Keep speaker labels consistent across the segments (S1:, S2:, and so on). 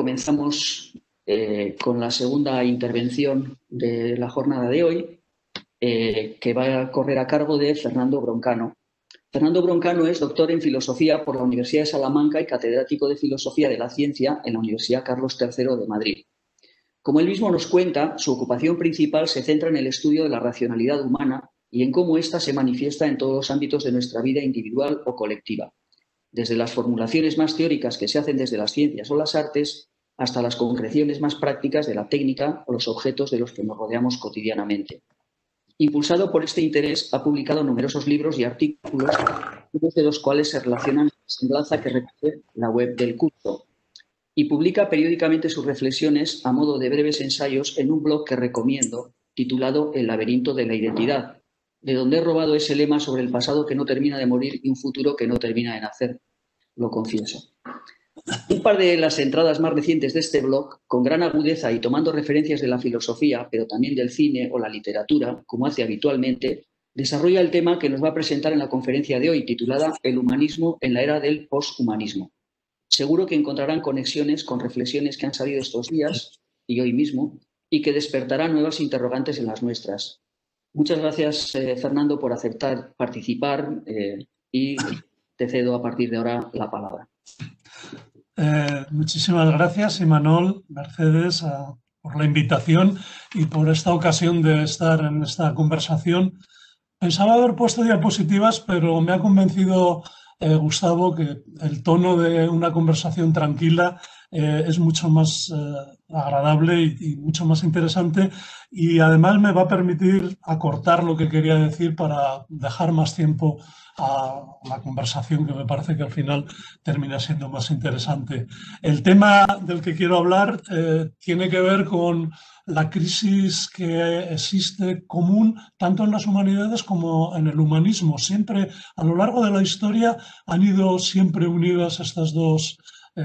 S1: comenzamos con la segunda intervención de la jornada de hoy, que va a correr a cargo de Fernando Broncano. Fernando Broncano es doctor en Filosofía por la Universidad de Salamanca y catedrático de Filosofía de la Ciencia en la Universidad Carlos III de Madrid. Como él mismo nos cuenta, su ocupación principal se centra en el estudio de la racionalidad humana y en cómo ésta se manifiesta en todos los ámbitos de nuestra vida individual o colectiva, desde las formulaciones más teóricas que se hacen desde las ciencias o las artes hasta las concreciones más prácticas de la técnica o los objetos de los que nos rodeamos cotidianamente. Impulsado por este interés, ha publicado numerosos libros y artículos, muchos de los cuales se relacionan con la semblanza que recoge la web del curso, y publica periódicamente sus reflexiones a modo de breves ensayos en un blog que recomiendo, titulado El laberinto de la identidad, de donde he robado ese lema sobre el pasado que no termina de morir y un futuro que no termina de nacer. Lo confieso. Un par de las entradas más recientes de este blog, con gran agudeza y tomando referencias de la filosofía, pero también del cine o la literatura, como hace habitualmente, desarrolla el tema que nos va a presentar en la conferencia de hoy, titulada El humanismo en la era del poshumanismo. Seguro que encontrarán conexiones con reflexiones que han salido estos días y hoy mismo y que despertarán nuevas interrogantes en las nuestras. Muchas gracias, Fernando, por aceptar participar y te cedo a partir de ahora la palabra.
S2: Muchísimas gracias, Imanol, Mercedes, por la invitación y por esta ocasión de estar en esta conversación. Pensaba haber puesto diapositivas, pero me ha convencido Gustavo que el tono de una conversación tranquila es mucho más agradable y mucho más interesante, y además me va a permitir acortar lo que quería decir para dejar más tiempo a la conversación, que me parece que al final termina siendo más interesante. El tema del que quiero hablar tiene que ver con la crisis que existe común tanto en las humanidades como en el humanismo. Siempre, a lo largo de la historia, han ido siempre unidas estas dos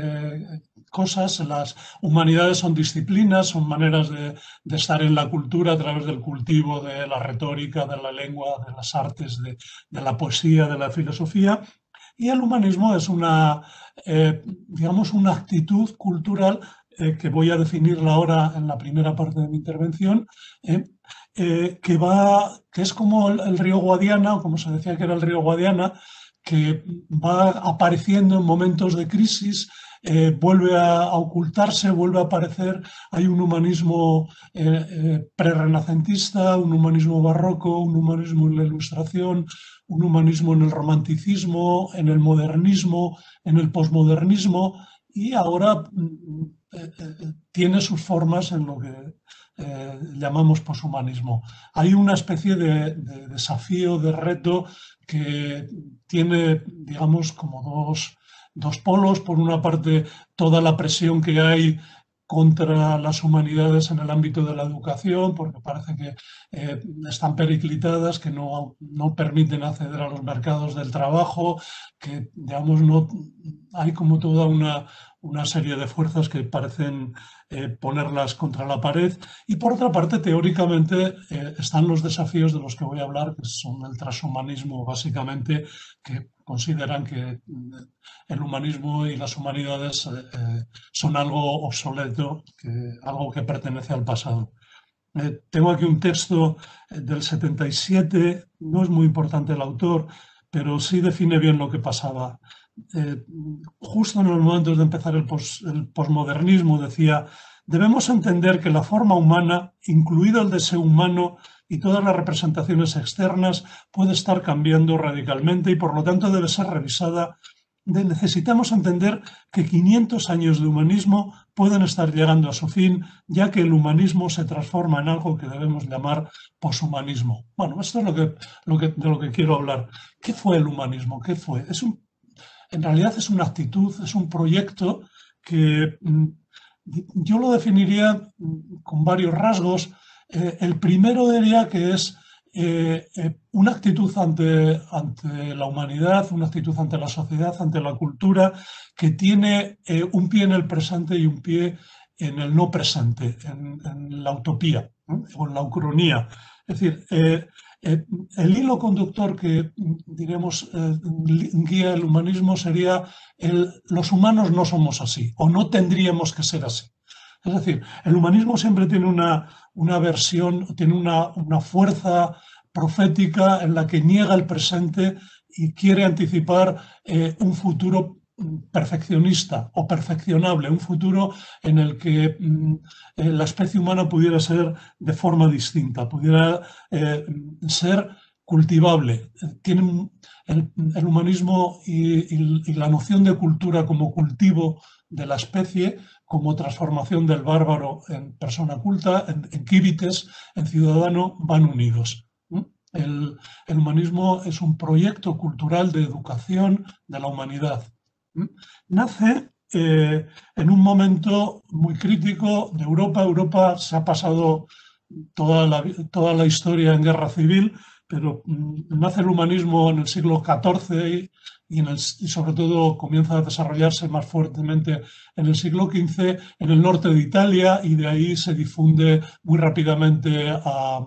S2: cosas. Las humanidades son disciplinas, son maneras de estar en la cultura a través del cultivo de la retórica, de la lengua, de las artes, de la poesía, de la filosofía. Y el humanismo es digamos, una actitud cultural que voy a definirla ahora en la primera parte de mi intervención, que es como el río Guadiana, o como se decía que era el río Guadiana, que va apareciendo en momentos de crisis, vuelve a ocultarse, vuelve a aparecer. Hay un humanismo prerrenacentista, un humanismo barroco, un humanismo en la Ilustración, un humanismo en el romanticismo, en el modernismo, en el posmodernismo, y ahora tiene sus formas en lo que llamamos poshumanismo. Hay una especie de desafío, de reto, que tiene, digamos, como dos polos. Por una parte, toda la presión que hay contra las humanidades en el ámbito de la educación, porque parece que están periclitadas, que no permiten acceder a los mercados del trabajo, que, digamos, hay como toda una serie de fuerzas que parecen ponerlas contra la pared. Y por otra parte, teóricamente, están los desafíos de los que voy a hablar, que son el transhumanismo, básicamente, que consideran que el humanismo y las humanidades son algo obsoleto, algo que pertenece al pasado. Tengo aquí un texto del 77, no es muy importante el autor, pero sí define bien lo que pasaba. Justo en los momentos de empezar el posmodernismo, decía: debemos entender que la forma humana, incluido el deseo humano y todas las representaciones externas, puede estar cambiando radicalmente y por lo tanto debe ser revisada. Necesitamos entender que 500 años de humanismo pueden estar llegando a su fin, ya que el humanismo se transforma en algo que debemos llamar poshumanismo. Bueno, esto es de lo que quiero hablar. ¿Qué fue el humanismo? ¿Qué fue? En realidad es una actitud, es un proyecto que yo lo definiría con varios rasgos. El primero diría que es una actitud ante la humanidad, una actitud ante la sociedad, ante la cultura, que tiene un pie en el presente y un pie en el no presente, en la utopía, ¿no? O en la ucronía. Es decir, el hilo conductor que, diremos, guía el humanismo sería los humanos no somos así, o no tendríamos que ser así. Es decir, el humanismo siempre tiene una versión, tiene una fuerza profética en la que niega el presente y quiere anticipar un futuro perfeccionista o perfeccionable, un futuro en el que la especie humana pudiera ser de forma distinta, pudiera ser cultivable. Tienen el humanismo y la noción de cultura como cultivo de la especie, como transformación del bárbaro en persona culta, en quíbites, en ciudadano, van unidos. El humanismo es un proyecto cultural de educación de la humanidad. Nace en un momento muy crítico de Europa. Europa se ha pasado toda la historia en guerra civil, pero nace el humanismo en el siglo XIV y sobre todo comienza a desarrollarse más fuertemente en el siglo XV en el norte de Italia, y de ahí se difunde muy rápidamente a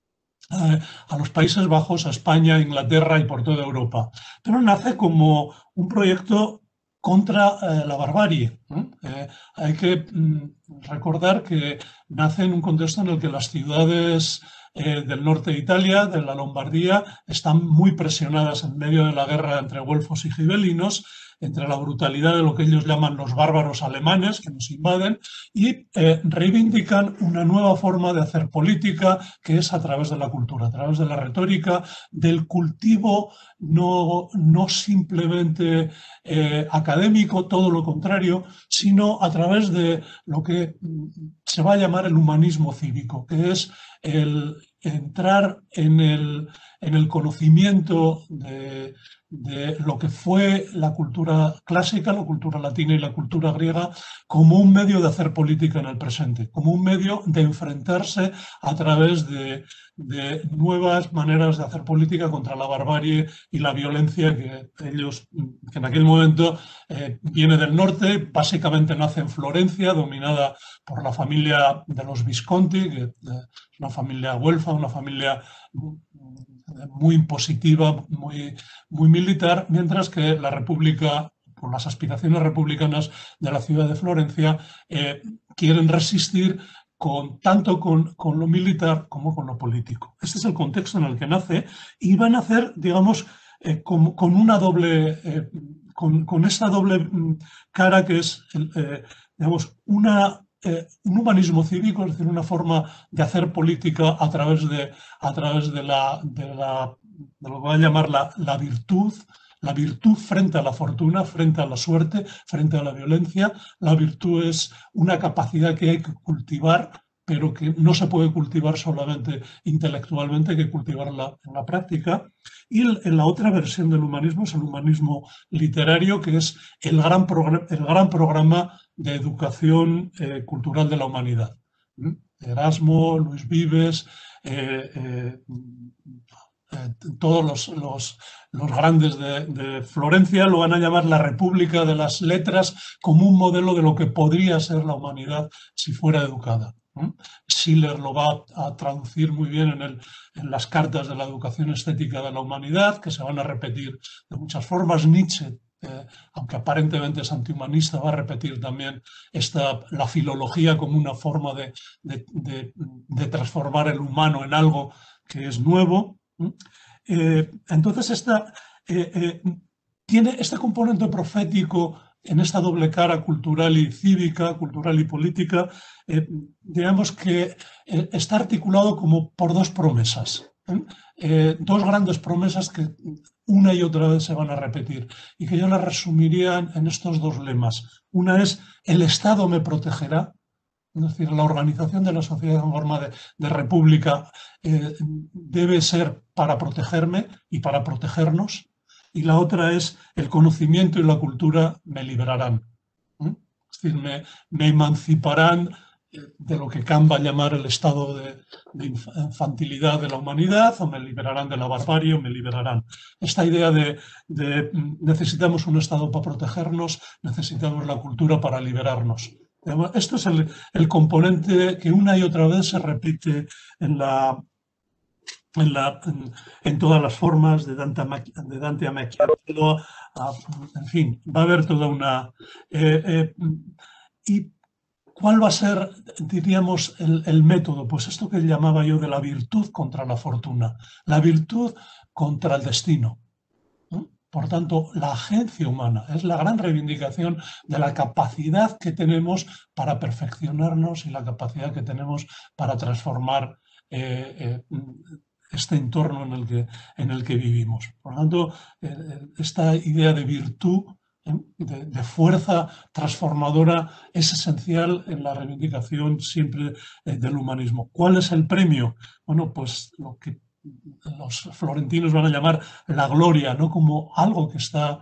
S2: los Países Bajos, a España, a Inglaterra y por toda Europa. Pero nace como un proyecto contra la barbarie. Hay que recordar que nace en un contexto en el que las ciudades del norte de Italia, de la Lombardía, están muy presionadas en medio de la guerra entre güelfos y gibelinos, entre la brutalidad de lo que ellos llaman los bárbaros alemanes que nos invaden, y reivindican una nueva forma de hacer política, que es a través de la cultura, a través de la retórica, del cultivo no simplemente académico, todo lo contrario, sino a través de lo que se va a llamar el humanismo cívico, que es el entrar en el conocimiento de lo que fue la cultura clásica, la cultura latina y la cultura griega, como un medio de hacer política en el presente, como un medio de enfrentarse a través de nuevas maneras de hacer política contra la barbarie y la violencia que en aquel momento viene del norte. Básicamente nace en Florencia, dominada por la familia de los Visconti, que es una familia güelfa, una familia muy impositiva, muy militar, mientras que la República, por las aspiraciones republicanas de la ciudad de Florencia, quieren resistir tanto con lo militar como con lo político. Este es el contexto en el que nace, y va a nacer, digamos, con una doble, con esta doble cara, que es, digamos, un humanismo cívico, es decir, una forma de hacer política a través de lo que voy a llamar la virtud frente a la fortuna, frente a la suerte, frente a la violencia. La virtud es una capacidad que hay que cultivar, pero que no se puede cultivar solamente intelectualmente, hay que cultivarla en la práctica. Y en la otra versión del humanismo es el humanismo literario, que es el gran programa de educación cultural de la humanidad. Erasmo, Luis Vives, todos los grandes de Florencia lo van a llamar la República de las Letras, como un modelo de lo que podría ser la humanidad si fuera educada. Schiller lo va a traducir muy bien en las cartas de la educación estética de la humanidad, que se van a repetir de muchas formas. Nietzsche, aunque aparentemente es antihumanista, va a repetir también la filología como una forma de transformar el humano en algo que es nuevo. Entonces, tiene este componente profético en esta doble cara cultural y cívica, cultural y política, digamos que está articulado como por dos promesas. Dos grandes promesas que una y otra vez se van a repetir y que yo las resumiría en estos dos lemas. Una es: el Estado me protegerá. Es decir, la organización de la sociedad en forma de república debe ser para protegerme y para protegernos. Y la otra es: el conocimiento y la cultura me liberarán. Es decir, me emanciparán de lo que Kant va a llamar el estado de infantilidad de la humanidad, o me liberarán de la barbarie, o me liberarán. Esta idea de necesitamos un Estado para protegernos, necesitamos la cultura para liberarnos. Esto es el componente que una y otra vez se repite en, en todas las formas de Dante a Maquiavelo, en fin, va a haber toda una... ¿y cuál va a ser, diríamos, el método? Pues esto que llamaba yo de la virtud contra la fortuna, la virtud contra el destino. Por tanto, la agencia humana es la gran reivindicación de la capacidad que tenemos para perfeccionarnos y la capacidad que tenemos para transformar este entorno en el que vivimos. Por lo tanto, esta idea de virtud, de fuerza transformadora, es esencial en la reivindicación siempre del humanismo. ¿Cuál es el premio? Bueno, pues lo que los florentinos van a llamar la gloria, no como algo que está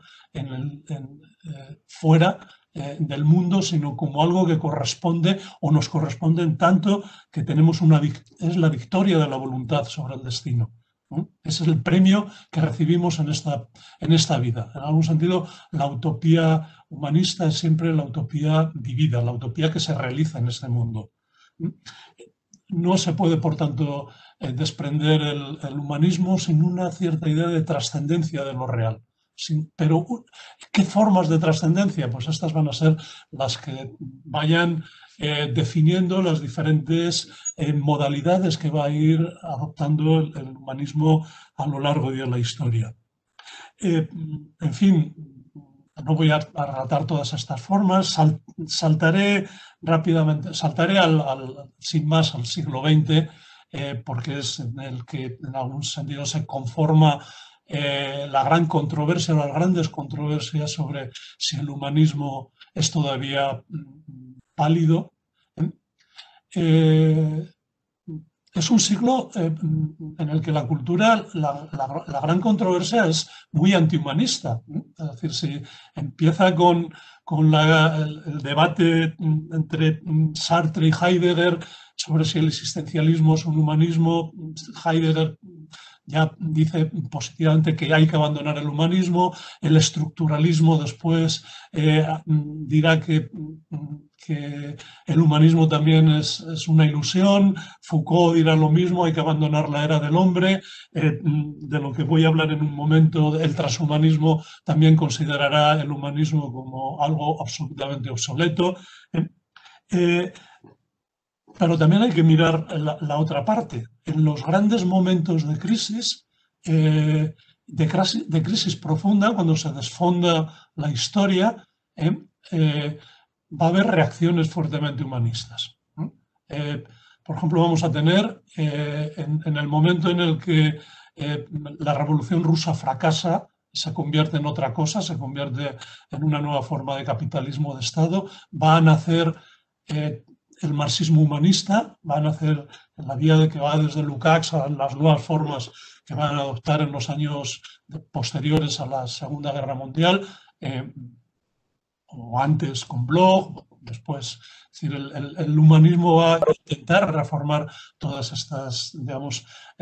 S2: fuera del mundo, sino como algo que corresponde o nos corresponde en tanto que tenemos es la victoria de la voluntad sobre el destino. Ese es el premio que recibimos en esta vida. En algún sentido, la utopía humanista es siempre la utopía vivida, la utopía que se realiza en este mundo. No se puede, por tanto, desprender el humanismo sin una cierta idea de trascendencia de lo real. Pero, ¿qué formas de trascendencia? Pues estas van a ser las que vayan definiendo las diferentes modalidades que va a ir adoptando el humanismo a lo largo de la historia. En fin, no voy a relatar todas estas formas, saltaré rápidamente, sin más al siglo XX, porque es en el que en algún sentido se conforma la gran controversia, las grandes controversias sobre si el humanismo es todavía válido. Es un siglo en el que la cultura, la gran controversia es muy antihumanista. Es decir, si empieza con el debate entre Sartre y Heidegger sobre si el existencialismo es un humanismo, Heidegger ya dice positivamente que hay que abandonar el humanismo, el estructuralismo después dirá que el humanismo también es una ilusión, Foucault dirá lo mismo, hay que abandonar la era del hombre, de lo que voy a hablar en un momento, el transhumanismo también considerará el humanismo como algo absolutamente obsoleto. Pero también hay que mirar la otra parte. En los grandes momentos de crisis profunda, cuando se desfonda la historia, va a haber reacciones fuertemente humanistas. Por ejemplo, vamos a tener en el momento en el que la Revolución Rusa fracasa, se convierte en otra cosa, se convierte en una nueva forma de capitalismo de Estado, va a nacer el marxismo humanista, va a nacer en la vía de que va desde Lukács a las nuevas formas que van a adoptar en los años posteriores a la Segunda Guerra Mundial, o antes con Bloch, después. Es decir, el humanismo va a intentar reformar todas estas, digamos,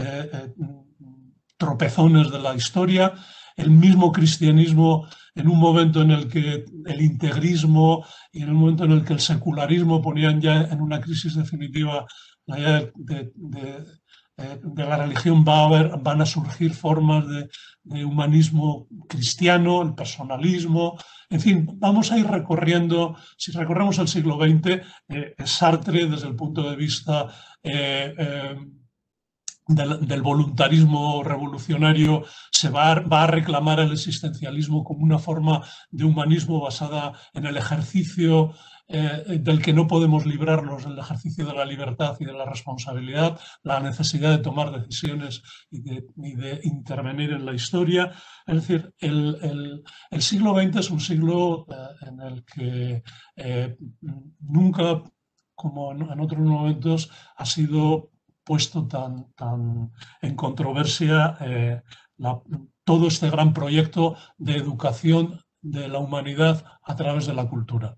S2: tropezones de la historia. El mismo cristianismo, en un momento en el que el integrismo y en el momento en el que el secularismo ponían ya en una crisis definitiva la idea de la religión, van a surgir formas de humanismo cristiano, el personalismo. En fin, vamos a ir recorriendo, si recorremos el siglo XX, Sartre desde el punto de vista del voluntarismo revolucionario va a reclamar el existencialismo como una forma de humanismo basada en el ejercicio del que no podemos librarnos, el ejercicio de la libertad y de la responsabilidad, la necesidad de tomar decisiones y de intervenir en la historia. Es decir, el siglo XX es un siglo en el que nunca, como en otros momentos, ha sido puesto tan en controversia todo este gran proyecto de educación de la humanidad a través de la cultura.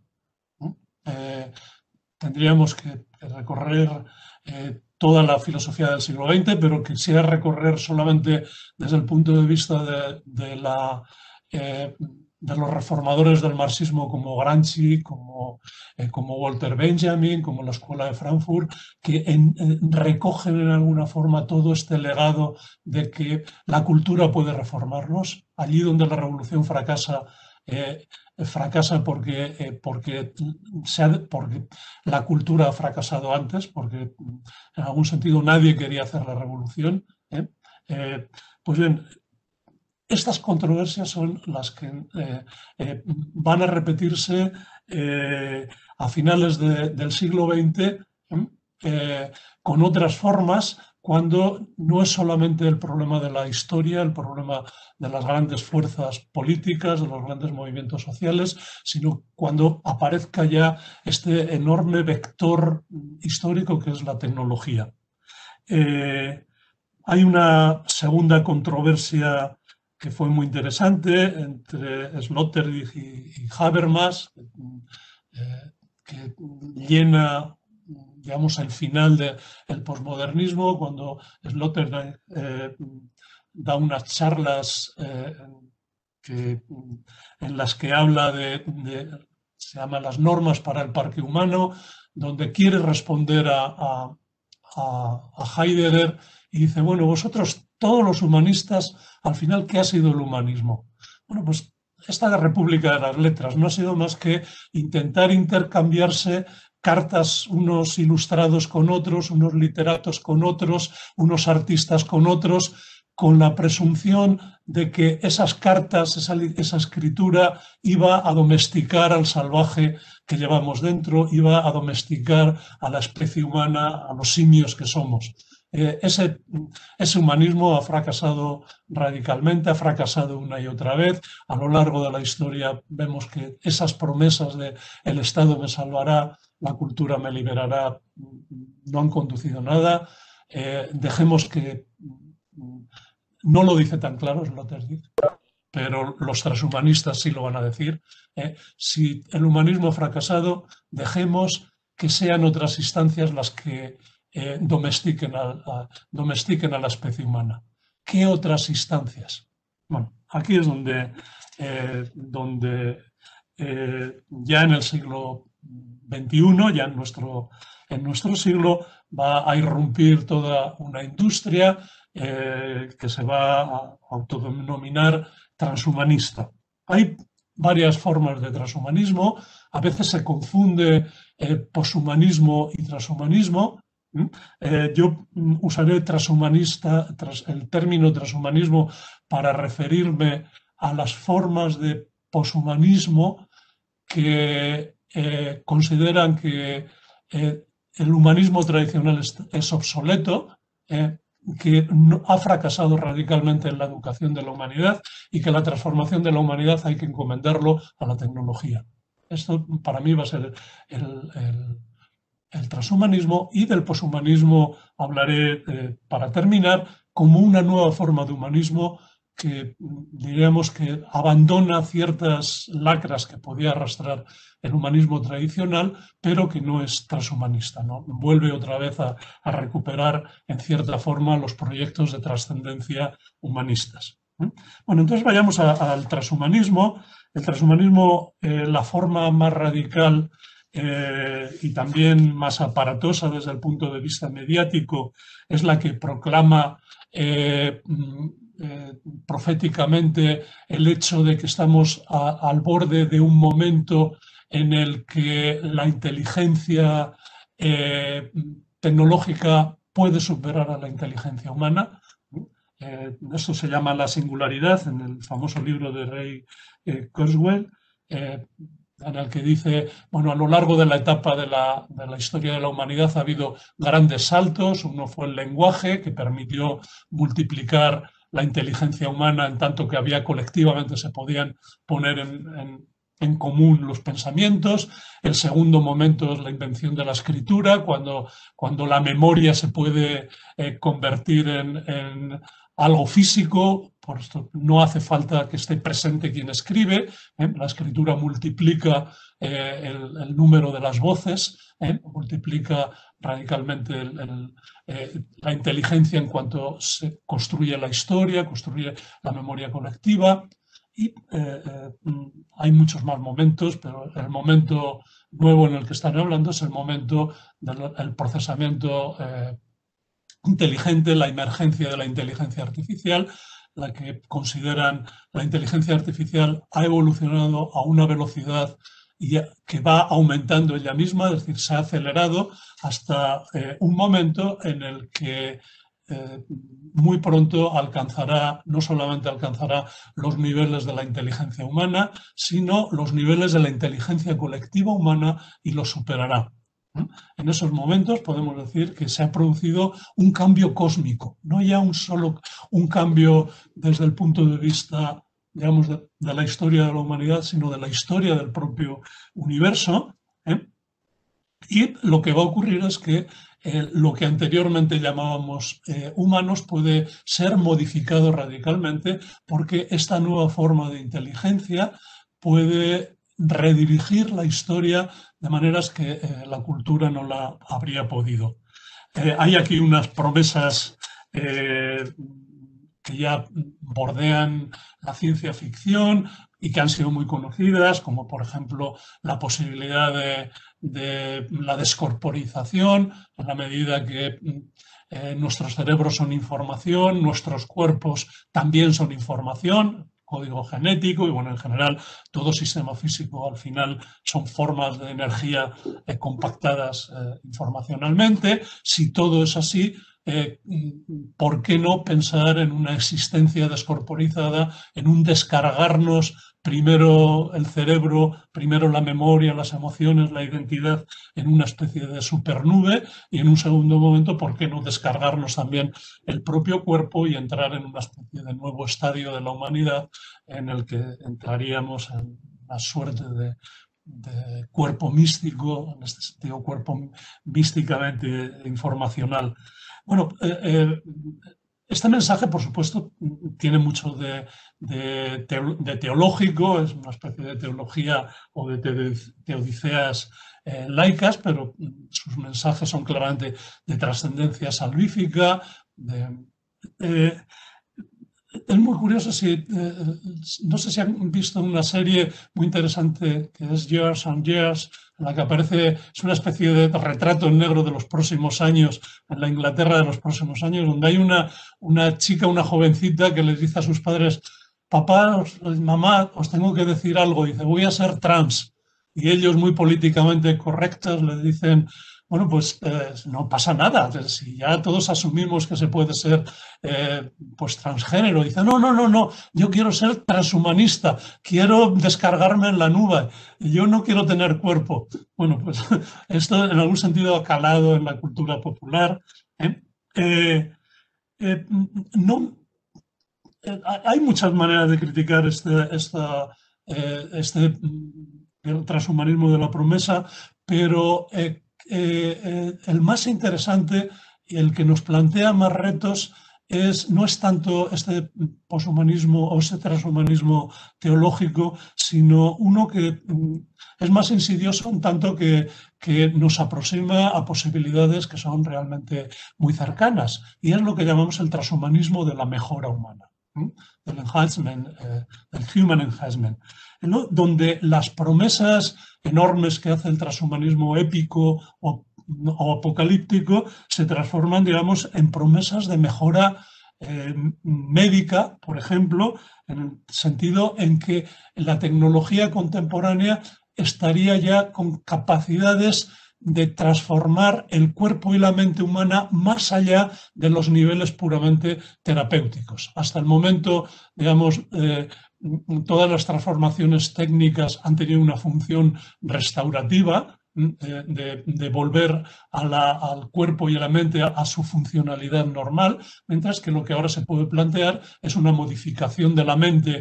S2: Tendríamos que recorrer toda la filosofía del siglo XX, pero quisiera recorrer solamente desde el punto de vista de la los reformadores del marxismo como Gramsci, como Walter Benjamin, como la Escuela de Frankfurt, que recogen en alguna forma todo este legado de que la cultura puede reformarnos. Allí donde la revolución fracasa, fracasa porque la cultura ha fracasado antes, porque en algún sentido nadie quería hacer la revolución. Pues bien, estas controversias son las que van a repetirse a finales del siglo XX con otras formas, cuando no es solamente el problema de la historia, el problema de las grandes fuerzas políticas, de los grandes movimientos sociales, sino cuando aparezca ya este enorme vector histórico que es la tecnología. Hay una segunda controversia que fue muy interesante entre Sloterdijk y Habermas, que llena, digamos, el final del posmodernismo, cuando Sloterdijk da unas charlas en las que habla se llaman las normas para el parque humano, donde quiere responder a Heidegger y dice, bueno, vosotros todos los humanistas, al final, ¿qué ha sido el humanismo? Bueno, pues esta República de las Letras no ha sido más que intentar intercambiarse cartas, unos ilustrados con otros, unos literatos con otros, unos artistas con otros, con la presunción de que esas cartas, esa escritura iba a domesticar al salvaje que llevamos dentro, iba a domesticar a la especie humana, a los simios que somos. Ese humanismo ha fracasado radicalmente, ha fracasado una y otra vez. A lo largo de la historia vemos que esas promesas de el Estado me salvará, la cultura me liberará, no han conducido a nada. Dejemos que... No lo dice tan claro Sloterdijk, pero los transhumanistas sí lo van a decir. Si el humanismo ha fracasado, dejemos que sean otras instancias las que domestiquen a la especie humana. ¿Qué otras instancias? Bueno, aquí es donde ya en el siglo XXI, ya en nuestro siglo, va a irrumpir toda una industria que se va a autodenominar transhumanista. Hay varias formas de transhumanismo, a veces se confunde poshumanismo y transhumanismo. Yo usaré el término transhumanismo para referirme a las formas de poshumanismo que consideran que el humanismo tradicional es obsoleto, que ha fracasado radicalmente en la educación de la humanidad y que la transformación de la humanidad hay que encomendarlo a la tecnología. Esto para mí va a ser el transhumanismo, y del poshumanismo hablaré para terminar como una nueva forma de humanismo que diríamos que abandona ciertas lacras que podía arrastrar el humanismo tradicional, pero que no es transhumanista, ¿no? Vuelve otra vez a recuperar en cierta forma los proyectos de trascendencia humanistas. Bueno, entonces vayamos al transhumanismo. El transhumanismo, la forma más radical y también más aparatosa desde el punto de vista mediático, es la que proclama proféticamente el hecho de que estamos al borde de un momento en el que la inteligencia tecnológica puede superar a la inteligencia humana. Esto se llama la singularidad en el famoso libro de Ray Kurzweil, en el que dice, bueno, a lo largo de la etapa de la historia de la humanidad ha habido grandes saltos. Uno fue el lenguaje, que permitió multiplicar la inteligencia humana en tanto que colectivamente se podían poner en común los pensamientos. El segundo momento es la invención de la escritura, cuando la memoria se puede convertir en algo físico. Por esto no hace falta que esté presente quien escribe. La escritura multiplica el número de las voces, multiplica radicalmente la inteligencia en cuanto se construye la historia, construye la memoria colectiva. Y hay muchos más momentos, pero el momento nuevo en el que están hablando es el momento del procesamiento inteligente, la emergencia de la inteligencia artificial, la que consideran la inteligencia artificial ha evolucionado a una velocidad que va aumentando ella misma, es decir, se ha acelerado hasta un momento en el que muy pronto alcanzará, no solamente alcanzará los niveles de la inteligencia humana, sino los niveles de la inteligencia colectiva humana y los superará. En esos momentos podemos decir que se ha producido un cambio cósmico, no ya un cambio desde el punto de vista, digamos, de la historia de la humanidad, sino de la historia del propio universo. Y lo que va a ocurrir es que lo que anteriormente llamábamos humanos puede ser modificado radicalmente porque esta nueva forma de inteligencia puede redirigir la historia de maneras que la cultura no la habría podido. Hay aquí unas promesas que ya bordean la ciencia ficción y que han sido muy conocidas, como por ejemplo la posibilidad de la descorporización, en la medida que nuestros cerebros son información, nuestros cuerpos también son información, código genético y, bueno, en general todo sistema físico al final son formas de energía compactadas informacionalmente. Si todo es así, ¿por qué no pensar en una existencia descorporizada, en un descargarnos primero el cerebro, primero la memoria, las emociones, la identidad en una especie de supernube y en un segundo momento, ¿por qué no descargarnos también el propio cuerpo y entrar en una especie de nuevo estadio de la humanidad en el que entraríamos en una suerte de cuerpo místico, en este sentido cuerpo místicamente informacional? Bueno, este mensaje, por supuesto, tiene mucho de teológico, es una especie de teología o de teodiceas laicas, pero sus mensajes son claramente de trascendencia salvífica. Es muy curioso, no sé si han visto una serie muy interesante que es Years and Years, en la que aparece, es una especie de retrato en negro de los próximos años, en la Inglaterra de los próximos años, donde hay una chica, una jovencita que les dice a sus padres: papá, mamá, os tengo que decir algo. Dice: voy a ser trans. Y ellos, muy políticamente correctos, le dicen: bueno, pues no pasa nada, si ya todos asumimos que se puede ser pues transgénero. Dice: no, yo quiero ser transhumanista, quiero descargarme en la nube, yo no quiero tener cuerpo. Bueno, pues esto en algún sentido ha calado en la cultura popular. Hay muchas maneras de criticar el transhumanismo de la promesa, pero el más interesante y el que nos plantea más retos no es tanto este poshumanismo o este transhumanismo teológico, sino uno que es más insidioso en tanto que nos aproxima a posibilidades que son realmente muy cercanas, y es lo que llamamos el transhumanismo de la mejora humana, del enhancement, del human enhancement, ¿no? Donde las promesas enormes que hace el transhumanismo épico o apocalíptico se transforman, digamos, en promesas de mejora médica, por ejemplo, en el sentido en que la tecnología contemporánea estaría ya con capacidades de transformar el cuerpo y la mente humana más allá de los niveles puramente terapéuticos. Hasta el momento, digamos, todas las transformaciones técnicas han tenido una función restaurativa, de volver al cuerpo y a la mente a su funcionalidad normal, mientras que lo que ahora se puede plantear es una modificación de la mente,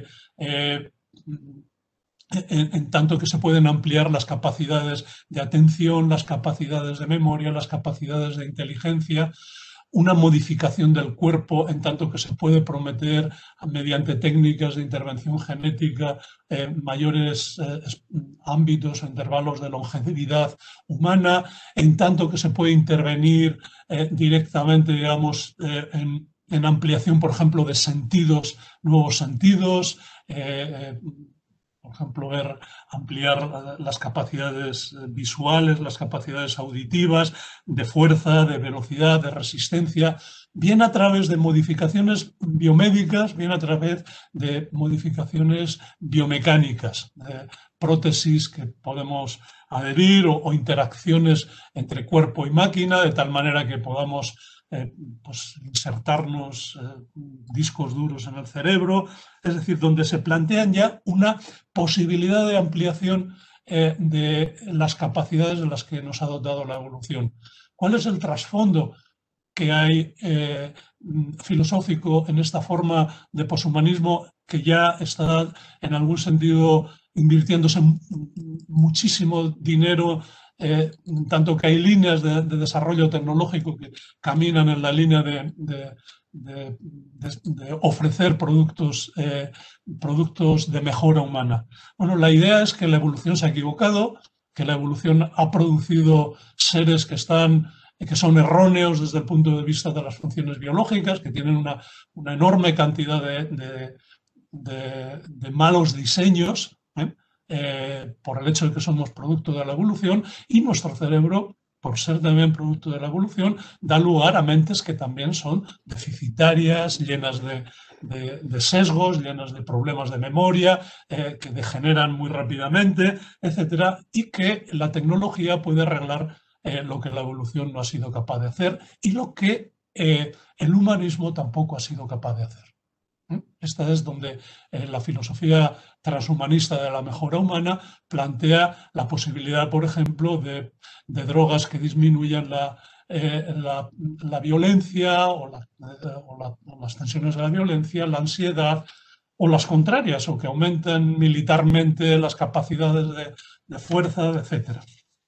S2: en tanto que se pueden ampliar las capacidades de atención, las capacidades de memoria, las capacidades de inteligencia, una modificación del cuerpo, en tanto que se puede prometer mediante técnicas de intervención genética mayores ámbitos o intervalos de longevidad humana, en tanto que se puede intervenir directamente, digamos, en ampliación, por ejemplo, de sentidos, nuevos sentidos, por ejemplo, ampliar las capacidades visuales, las capacidades auditivas, de fuerza, de velocidad, de resistencia, bien a través de modificaciones biomédicas, bien a través de modificaciones biomecánicas, prótesis que podemos adherir o interacciones entre cuerpo y máquina, de tal manera que podamos pues insertarnos discos duros en el cerebro, es decir, donde se plantean ya una posibilidad de ampliación de las capacidades de las que nos ha dotado la evolución. ¿Cuál es el trasfondo que hay filosófico en esta forma de poshumanismo que ya está en algún sentido invirtiéndose muchísimo dinero, tanto que hay líneas de desarrollo tecnológico que caminan en la línea de ofrecer productos de mejora humana? Bueno, la idea es que la evolución se ha equivocado, que la evolución ha producido seres que son erróneos desde el punto de vista de las funciones biológicas, que tienen una enorme cantidad de malos diseños, por el hecho de que somos producto de la evolución, y nuestro cerebro, por ser también producto de la evolución, da lugar a mentes que también son deficitarias, llenas de sesgos, llenas de problemas de memoria, que degeneran muy rápidamente, etcétera, y que la tecnología puede arreglar lo que la evolución no ha sido capaz de hacer y lo que el humanismo tampoco ha sido capaz de hacer. Esta es donde la filosofía transhumanista de la mejora humana plantea la posibilidad, por ejemplo, de drogas que disminuyan la violencia o las tensiones de la violencia, la ansiedad, o las contrarias, o que aumenten militarmente las capacidades de fuerza, etc.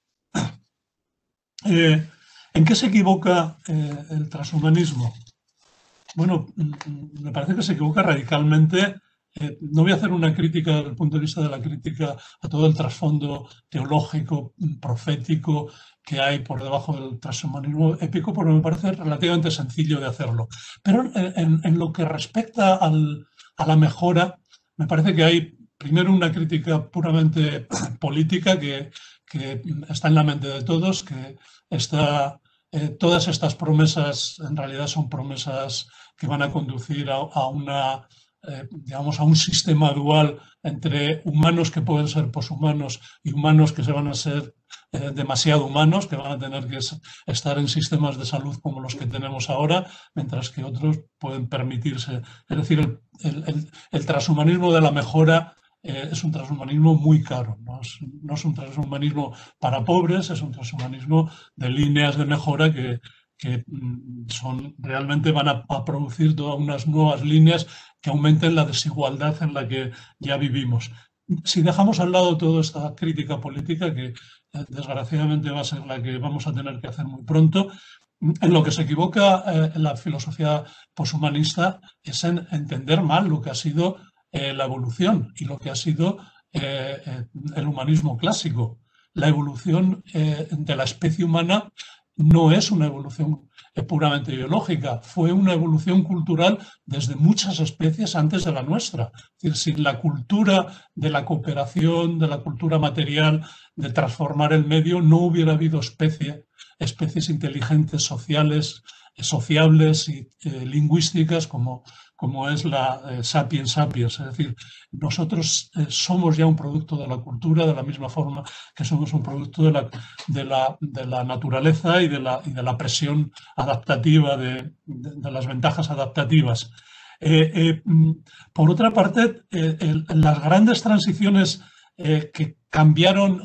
S2: ¿En qué se equivoca el transhumanismo? Bueno, me parece que se equivoca radicalmente. No voy a hacer una crítica desde el punto de vista de la crítica a todo el trasfondo teológico, profético que hay por debajo del transhumanismo épico, porque me parece relativamente sencillo de hacerlo. Pero en lo que respecta a la mejora, me parece que hay primero una crítica puramente política que está en la mente de todos, que todas estas promesas en realidad son promesas que van a conducir a un sistema dual entre humanos que pueden ser poshumanos y humanos que se van a ser demasiado humanos, que van a tener que estar en sistemas de salud como los que tenemos ahora, mientras que otros pueden permitirse. Es decir, el transhumanismo de la mejora es un transhumanismo muy caro, no es un transhumanismo para pobres, es un transhumanismo de líneas de mejora que realmente van a producir todas unas nuevas líneas que aumenten la desigualdad en la que ya vivimos. Si dejamos al lado toda esta crítica política, que desgraciadamente va a ser la que vamos a tener que hacer muy pronto, en lo que se equivoca la filosofía poshumanista es en entender mal lo que ha sido la evolución y lo que ha sido el humanismo clásico. La evolución de la especie humana no es una evolución puramente biológica, fue una evolución cultural desde muchas especies antes de la nuestra. Es decir, sin la cultura de la cooperación, de la cultura material, de transformar el medio, no hubiera habido especies inteligentes, sociales, sociables y lingüísticas como es la Sapiens Sapiens. Es decir, nosotros somos ya un producto de la cultura, de la misma forma que somos un producto de la naturaleza y de la presión adaptativa, de las ventajas adaptativas. Por otra parte, las grandes transiciones que cambiaron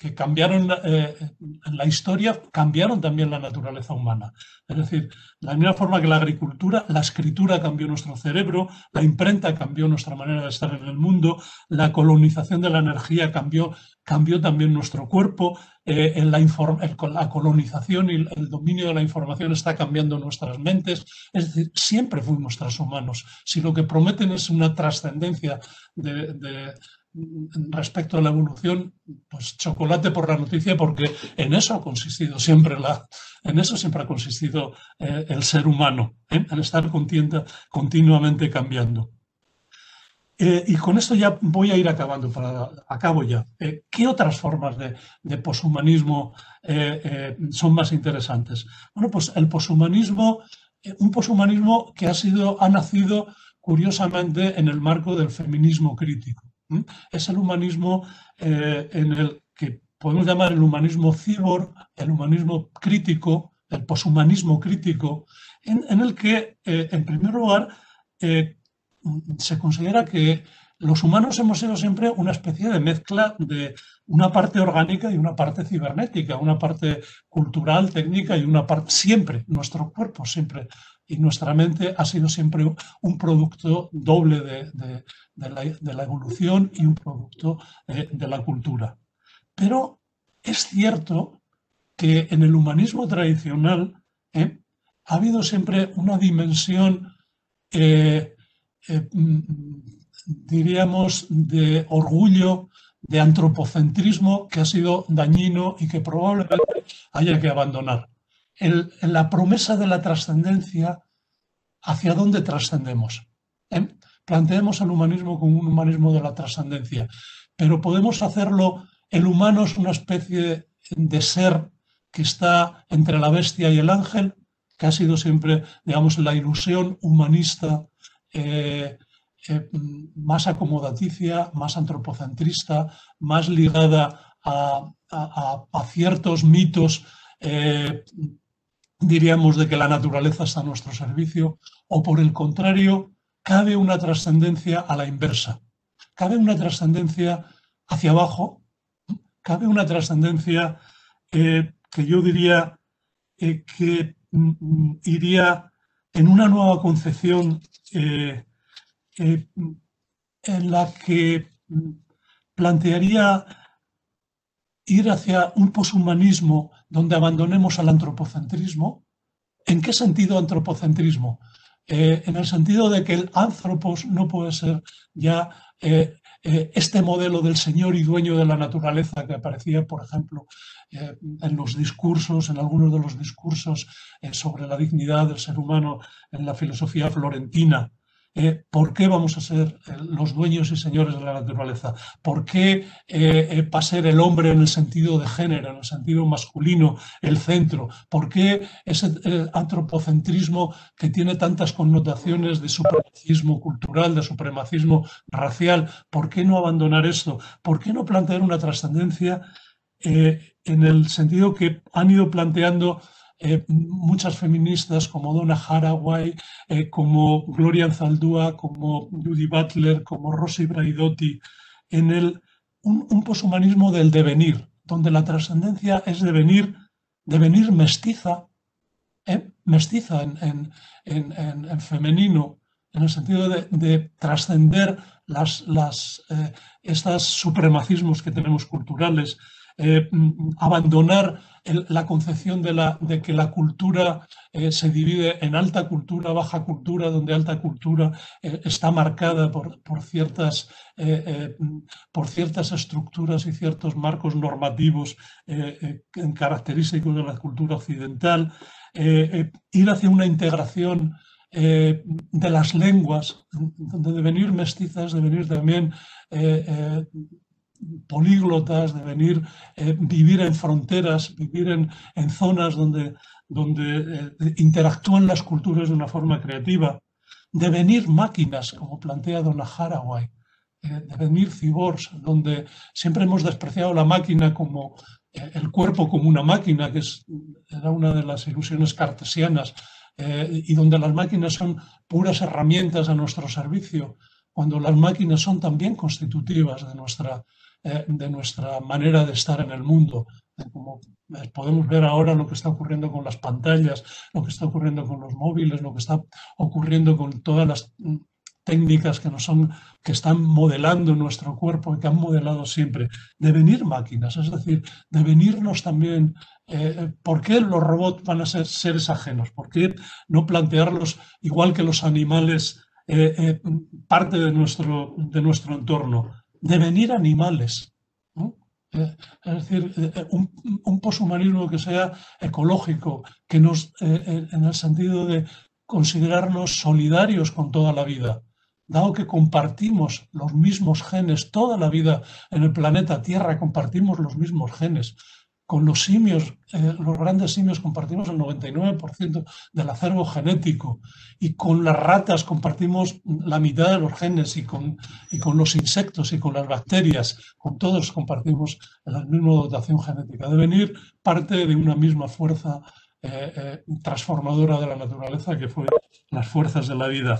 S2: la historia, cambiaron también la naturaleza humana. Es decir, de la misma forma que la agricultura, la escritura cambió nuestro cerebro, la imprenta cambió nuestra manera de estar en el mundo, la colonización de la energía cambió también nuestro cuerpo, la colonización y el dominio de la información está cambiando nuestras mentes. Es decir, siempre fuimos transhumanos. Si lo que prometen es una trascendencia respecto a la evolución, pues chocolate por la noticia, porque en eso ha consistido siempre ha consistido el ser humano, en estar continuamente cambiando. Y con esto ya voy a ir acabando, acabo ya. ¿Qué otras formas de poshumanismo son más interesantes? Bueno, pues el poshumanismo, un poshumanismo que ha nacido curiosamente en el marco del feminismo crítico. Es el humanismo en el que podemos llamar el humanismo cyborg, el humanismo crítico, el poshumanismo crítico, en el que, en primer lugar, se considera que los humanos hemos sido siempre una especie de mezcla de una parte orgánica y una parte cibernética, una parte cultural, técnica y una parte, siempre, nuestro cuerpo siempre y nuestra mente ha sido siempre un producto doble de la evolución y un producto de la cultura. Pero es cierto que en el humanismo tradicional ha habido siempre una dimensión eh, diríamos, de orgullo, de antropocentrismo que ha sido dañino y que probablemente haya que abandonar. En la promesa de la trascendencia, ¿hacia dónde trascendemos? Planteemos el humanismo como un humanismo de la trascendencia, pero podemos hacerlo, el humano es una especie de ser que está entre la bestia y el ángel, que ha sido siempre, digamos, la ilusión humanista más acomodaticia, más antropocentrista, más ligada a ciertos mitos, diríamos, de que la naturaleza está a nuestro servicio, o por el contrario, cabe una trascendencia a la inversa. Cabe una trascendencia hacia abajo, cabe una trascendencia que yo diría que iría en una nueva concepción en la que plantearía ir hacia un poshumanismo donde abandonemos al antropocentrismo. ¿En qué sentido antropocentrismo? En el sentido de que el anthropos no puede ser ya este modelo del señor y dueño de la naturaleza que aparecía, por ejemplo, en los discursos, en algunos de los discursos sobre la dignidad del ser humano en la filosofía florentina. ¿Por qué vamos a ser los dueños y señores de la naturaleza? ¿Por qué va a ser el hombre en el sentido de género, en el sentido masculino, el centro? ¿Por qué ese antropocentrismo que tiene tantas connotaciones de supremacismo cultural, de supremacismo racial? ¿Por qué no abandonar esto? ¿Por qué no plantear una trascendencia en el sentido que han ido planteando muchas feministas como Donna Haraway, como Gloria Anzaldúa, como Judy Butler, como Rosy Braidotti, en un poshumanismo del devenir, donde la trascendencia es devenir mestiza, mestiza en femenino, en el sentido de trascender estos supremacismos que tenemos culturales, abandonar la concepción de que la cultura se divide en alta cultura, baja cultura, donde alta cultura está marcada por ciertas estructuras y ciertos marcos normativos característicos de la cultura occidental, ir hacia una integración de las lenguas, de devenir mestizas, de venir también políglotas, de venir, vivir en fronteras, vivir en zonas donde interactúan las culturas de una forma creativa, de venir máquinas, como plantea Donna Haraway, de venir cyborgs, donde siempre hemos despreciado la máquina como el cuerpo como una máquina, que era una de las ilusiones cartesianas, y donde las máquinas son puras herramientas a nuestro servicio, cuando las máquinas son también constitutivas de nuestra manera de estar en el mundo. Como podemos ver ahora lo que está ocurriendo con las pantallas, lo que está ocurriendo con los móviles, lo que está ocurriendo con todas las técnicas que están modelando nuestro cuerpo y que han modelado siempre, de venir máquinas, es decir, de venirnos también. ¿Por qué los robots van a ser seres ajenos? ¿Por qué no plantearlos igual que los animales, parte de nuestro entorno? De venir animales, ¿no? Es decir, un poshumanismo que sea ecológico, que en el sentido de considerarnos solidarios con toda la vida, dado que compartimos los mismos genes, toda la vida en el planeta Tierra compartimos los mismos genes. Con los simios, los grandes simios compartimos el 99% del acervo genético, y con las ratas compartimos la mitad de los genes, y con los insectos y con las bacterias, con todos compartimos la misma dotación genética. Deben ir parte de una misma fuerza transformadora de la naturaleza, que fue las fuerzas de la vida.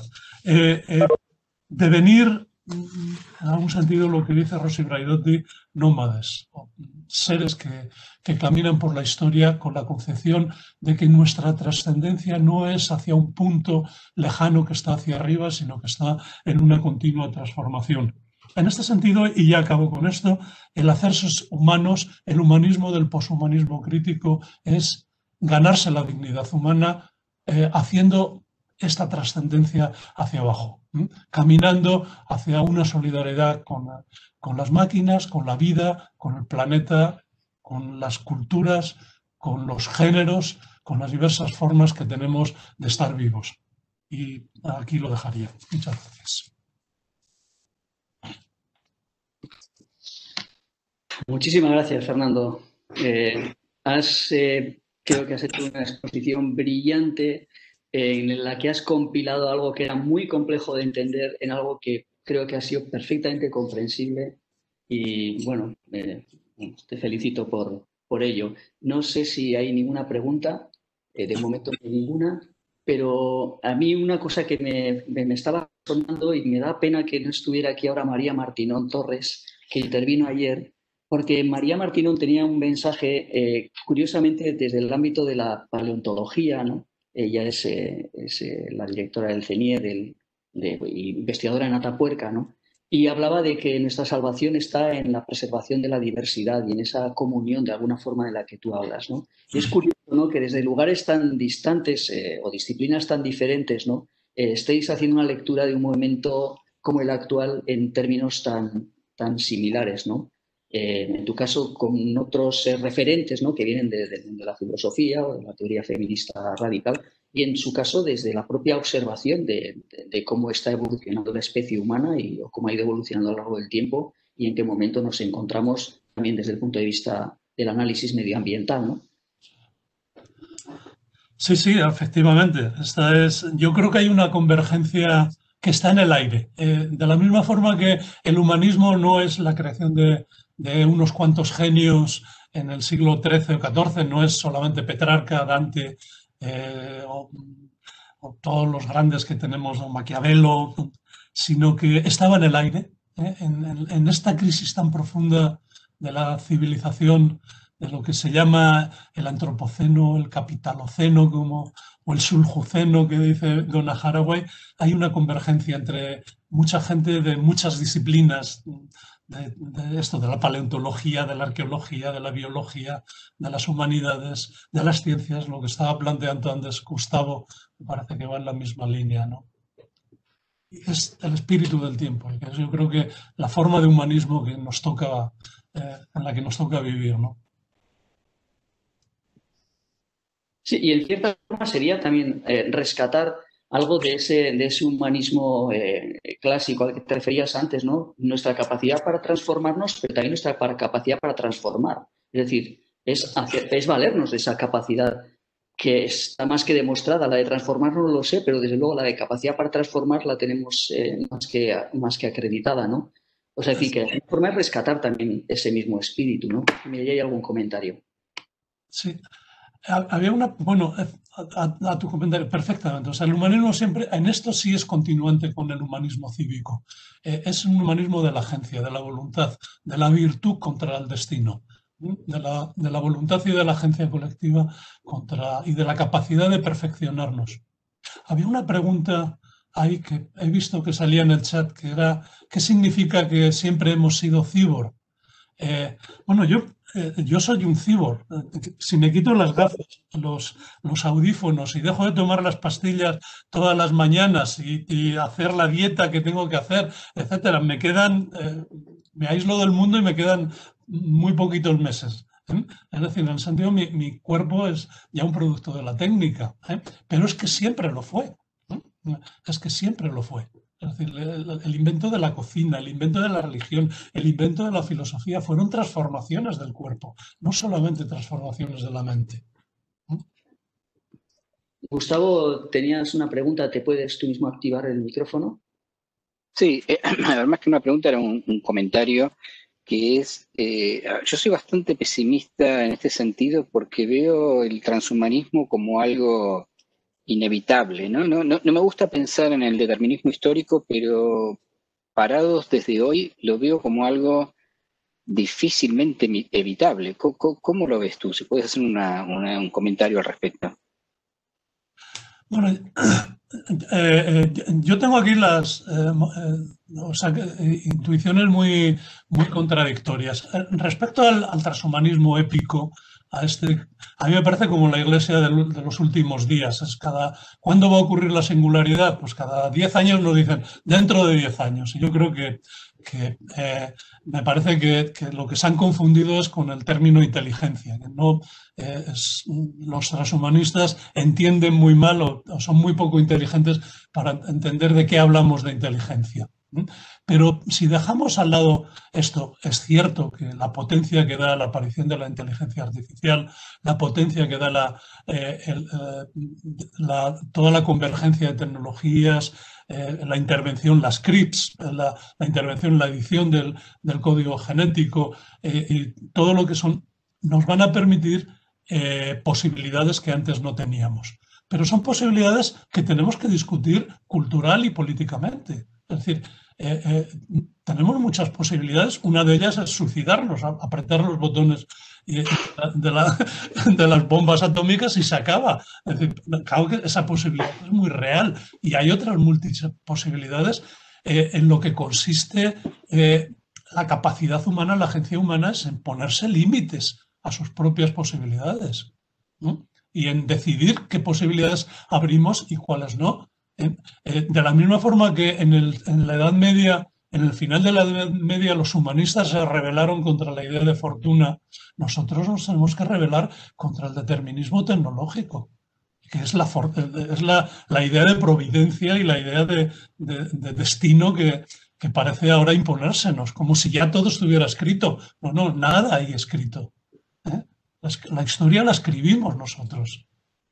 S2: Devenir, en algún sentido, lo que dice Rossi Braidotti, nómades, seres que caminan por la historia con la concepción de que nuestra trascendencia no es hacia un punto lejano que está hacia arriba, sino que está en una continua transformación. En este sentido, y ya acabo con esto, el hacerse humanos, el humanismo del poshumanismo crítico, es ganarse la dignidad humana haciendo esta trascendencia hacia abajo, caminando hacia una solidaridad con las máquinas, con la vida, con el planeta, con las culturas, con los géneros, con las diversas formas que tenemos de estar vivos. Y aquí lo dejaría. Muchas gracias.
S1: Muchísimas gracias, Fernando. Creo que has hecho una exposición brillante en la que has compilado algo que era muy complejo de entender en algo que creo que ha sido perfectamente comprensible, y bueno, te felicito por ello. No sé si hay ninguna pregunta, de momento no hay ninguna, pero a mí una cosa que me estaba sonando, y me da pena que no estuviera aquí ahora María Martinón Torres, que intervino ayer, porque María Martinón tenía un mensaje, curiosamente, desde el ámbito de la paleontología, ¿no? Ella es la directora del CENIE, investigadora en Atapuerca, ¿no? Y hablaba de que nuestra salvación está en la preservación de la diversidad y en esa comunión, de alguna forma, de la que tú hablas, ¿no? Y es curioso, ¿no?, que desde lugares tan distantes o disciplinas tan diferentes, ¿no?, estéis haciendo una lectura de un momento como el actual en términos tan similares, ¿no? En tu caso, con otros referentes, ¿no?, que vienen de la filosofía o de la teoría feminista radical, y en su caso desde la propia observación de cómo está evolucionando la especie humana y cómo ha ido evolucionando a lo largo del tiempo, y en qué momento nos encontramos también desde el punto de vista del análisis medioambiental, ¿no?
S2: Sí, sí, efectivamente. Yo creo que hay una convergencia que está en el aire. De la misma forma que el humanismo no es la creación de unos cuantos genios en el siglo XIII o XIV, no es solamente Petrarca, Dante o todos los grandes que tenemos, o Maquiavelo, sino que estaba en el aire, en esta crisis tan profunda de la civilización, de lo que se llama el antropoceno, el capitaloceno, o el suljuceno, que dice Donna Haraway. Hay una convergencia entre mucha gente de muchas disciplinas, de la paleontología, de la arqueología, de la biología, de las humanidades, de las ciencias. Lo que estaba planteando antes Gustavo me parece que va en la misma línea, ¿no? Es el espíritu del tiempo. Yo creo que la forma de humanismo que nos toca, en la que nos toca vivir, ¿no?
S1: Sí, y en cierta forma sería también rescatar algo de ese humanismo clásico al que te referías antes, ¿no? Nuestra capacidad para transformarnos, pero también nuestra capacidad para transformar. Es decir, es valernos de esa capacidad que está más que demostrada. La de transformarnos no lo sé, pero desde luego la de capacidad para transformar la tenemos más que acreditada, ¿no? O sea, es decir, que de alguna forma es rescatar también ese mismo espíritu, ¿no? Mira, ya hay algún comentario.
S2: Sí. Había bueno, a tu comentario, perfectamente. O sea, el humanismo siempre, en esto sí es continuante con el humanismo cívico. Es un humanismo de la agencia, de la voluntad, de la virtud contra el destino, de la voluntad y de la agencia colectiva y de la capacidad de perfeccionarnos. Había una pregunta ahí que he visto que salía en el chat, que era, ¿qué significa que siempre hemos sido cyborg? Bueno, yo soy un cyborg. Si me quito las gafas, los audífonos y dejo de tomar las pastillas todas las mañanas y hacer la dieta que tengo que hacer, etcétera, me aíslo del mundo y me quedan muy poquitos meses. Es decir, en el sentido, mi cuerpo es ya un producto de la técnica, pero es que siempre lo fue. Es que siempre lo fue. Es decir, el invento de la cocina, el invento de la religión, el invento de la filosofía fueron transformaciones del cuerpo, no solamente transformaciones de la mente.
S1: Gustavo, tenías una pregunta, ¿te puedes tú mismo activar el micrófono?
S3: Sí, además que una pregunta era un comentario que es, yo soy bastante pesimista en este sentido porque veo el transhumanismo como algo inevitable, ¿no? No me gusta pensar en el determinismo histórico, pero parados desde hoy lo veo como algo difícilmente evitable. ¿Cómo lo ves tú? Si puedes hacer un comentario al respecto.
S2: Bueno, yo tengo aquí intuiciones muy contradictorias. Respecto al transhumanismo épico, a mí me parece como la Iglesia de los últimos días. ¿Cuándo va a ocurrir la singularidad? Pues cada 10 años nos dicen, dentro de 10 años. Y yo creo que me parece que lo que se han confundido es con el término inteligencia. Que no, los transhumanistas entienden muy mal o son muy poco inteligentes para entender de qué hablamos de inteligencia. Pero si dejamos al lado esto, es cierto que la potencia que da la aparición de la inteligencia artificial, la potencia que da toda la convergencia de tecnologías, la intervención, las CRIPS, la intervención, la edición del código genético, y todo lo que nos van a permitir posibilidades que antes no teníamos. Pero son posibilidades que tenemos que discutir cultural y políticamente. Es decir, tenemos muchas posibilidades. Una de ellas es suicidarnos, apretar los botones de las bombas atómicas y se acaba. Es decir, claro que esa posibilidad es muy real. Y hay otras múltiples posibilidades en lo que consiste la capacidad humana, la agencia humana, es en ponerse límites a sus propias posibilidades, ¿no? Y en decidir qué posibilidades abrimos y cuáles no. De la misma forma que en la Edad Media, en el final de la Edad Media, los humanistas se rebelaron contra la idea de fortuna, nosotros nos tenemos que rebelar contra el determinismo tecnológico, que es la idea de providencia y la idea de destino que parece ahora imponérsenos, como si ya todo estuviera escrito. No, nada hay escrito. La historia la escribimos nosotros.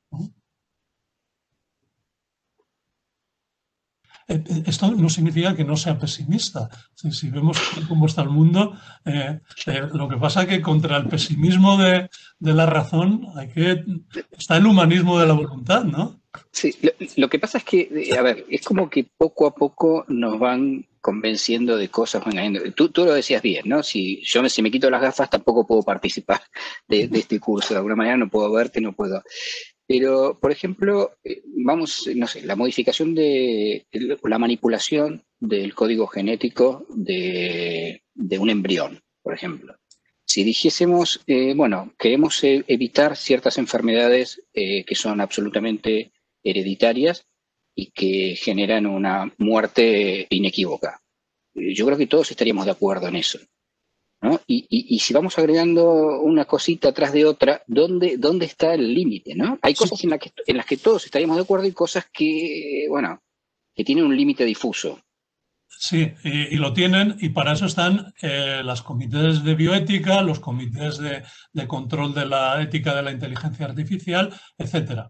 S2: Esto no significa que no sea pesimista. Si vemos cómo está el mundo, lo que pasa es que contra el pesimismo de la razón está el humanismo de la voluntad, ¿no?
S3: Sí, lo que pasa es que, a ver, es como que poco a poco nos van convenciendo de cosas. Tú lo decías bien, ¿no? Si me quito las gafas tampoco puedo participar de este curso. De alguna manera no puedo verte, no puedo. Pero, por ejemplo, no sé, la modificación la manipulación del código genético de un embrión, por ejemplo. Si dijésemos, bueno, queremos evitar ciertas enfermedades que son absolutamente hereditarias y que generan una muerte inequívoca. Yo creo que todos estaríamos de acuerdo en eso, ¿no? Y si vamos agregando una cosita atrás de otra, ¿dónde está el límite, ¿no? Hay cosas en las que todos estaríamos de acuerdo y cosas que, bueno, que tienen un límite difuso.
S2: Sí, y lo tienen, y para eso están los comités de bioética, los comités de control de la ética de la inteligencia artificial, etc.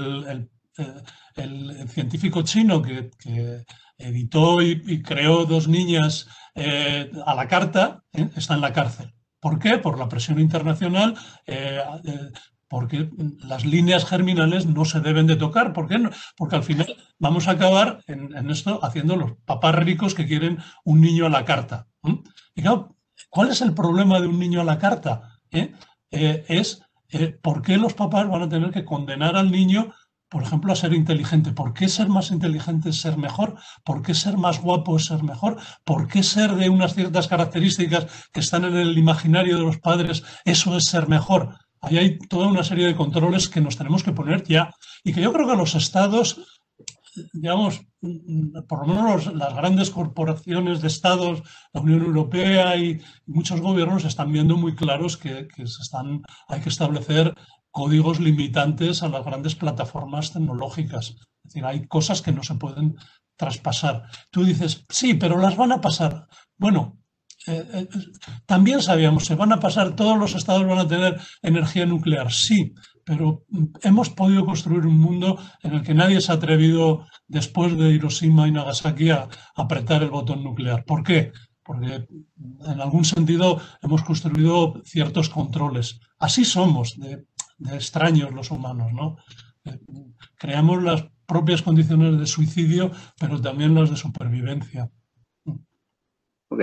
S2: El científico chino que editó y creó dos niñas a la carta está en la cárcel. ¿Por qué? Por la presión internacional. Porque las líneas germinales no se deben de tocar. ¿Por qué no? Porque al final vamos a acabar en esto haciendo los papás ricos que quieren un niño a la carta. Y claro, ¿cuál es el problema de un niño a la carta? ¿Por qué los papás van a tener que condenar al niño, por ejemplo, a ser inteligente? ¿Por qué ser más inteligente es ser mejor? ¿Por qué ser más guapo es ser mejor? ¿Por qué ser de unas ciertas características que están en el imaginario de los padres, eso es ser mejor? Ahí hay toda una serie de controles que nos tenemos que poner ya y que yo creo que los estados, digamos, por lo menos las grandes corporaciones de estados, la Unión Europea y muchos gobiernos están viendo muy claros que hay que establecer códigos limitantes a las grandes plataformas tecnológicas. Es decir, hay cosas que no se pueden traspasar. Tú dices, sí, pero las van a pasar. Bueno, también sabíamos, se van a pasar, todos los estados van a tener energía nuclear, sí, pero hemos podido construir un mundo en el que nadie se ha atrevido, después de Hiroshima y Nagasaki, a apretar el botón nuclear. ¿Por qué? Porque en algún sentido hemos construido ciertos controles. Así somos de extraños los humanos, ¿no? Creamos las propias condiciones de suicidio, pero también las de supervivencia.
S3: Ok.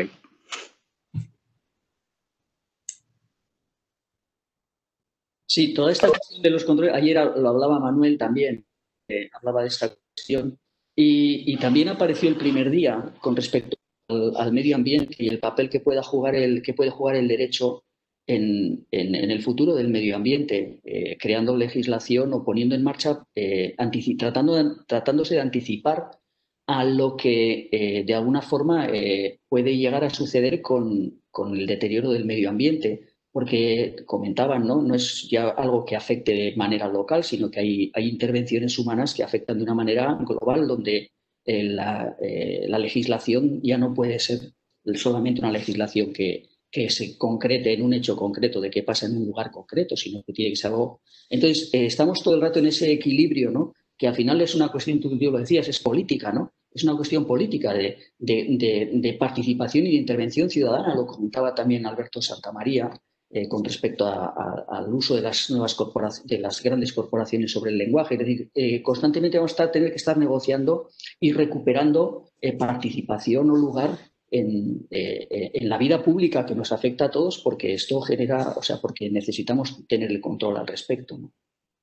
S1: Sí, toda esta cuestión de los controles, ayer lo hablaba Manuel también, hablaba de esta cuestión, y también apareció el primer día con respecto al medio ambiente y el papel que puede jugar el derecho en el futuro del medio ambiente, creando legislación o poniendo en marcha, tratándose de anticipar a lo que de alguna forma puede llegar a suceder con el deterioro del medio ambiente. Porque comentaban, ¿no? No es ya algo que afecte de manera local, sino que hay intervenciones humanas que afectan de una manera global, donde la legislación ya no puede ser solamente una legislación que se concrete en un hecho concreto de que pasa en un lugar concreto, sino que tiene que ser algo. Entonces, estamos todo el rato en ese equilibrio, ¿no? Que al final es una cuestión, tú lo decías, es política, ¿no? Es una cuestión política de participación y de intervención ciudadana, lo comentaba también Alberto Santamaría, con respecto al uso de las nuevas de las grandes corporaciones sobre el lenguaje. Es decir, constantemente vamos a tener que estar negociando y recuperando participación o lugar en la vida pública que nos afecta a todos, porque esto genera, o sea, porque necesitamos tener el control al respecto, ¿no?